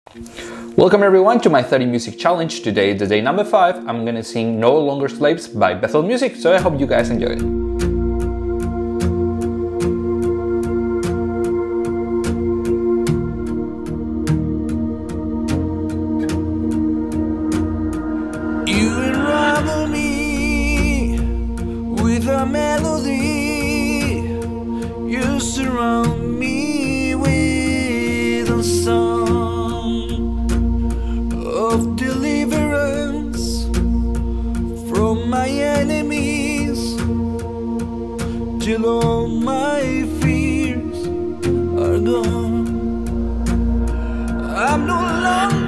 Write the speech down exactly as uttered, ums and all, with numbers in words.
Welcome everyone to my thirty music challenge. Today is the day number five. I'm gonna sing No Longer Slaves by Bethel Music, so I hope you guys enjoy it. You unravel me with a melody. You surround me with a song of deliverance from my enemies, till all my fears are gone. I'm no longer